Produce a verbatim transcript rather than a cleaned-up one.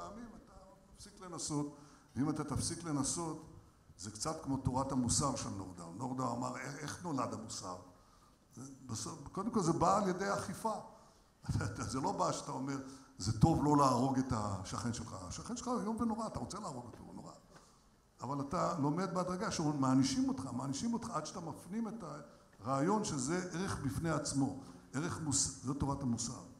פעמים אתה תפסיק לנסות, ואם אתה תפסיק לנסות, זה קצת כמו תורת המוסר של נורדאו. נורדאו אמר, איך נולד המוסר? בסוף, קודם כל זה בא על ידי אכיפה. זה לא בא שאתה אומר, זה טוב לא להרוג את השכן שלך. השכן שלך הוא יום ונורא, אתה רוצה להרוג אותו, הוא נורא. אבל אתה לומד בהדרגה שמענישים אותך, מענישים אותך עד שאתה מפנים את הרעיון שזה ערך בפני עצמו. ערך מוס... זו תורת המוסר.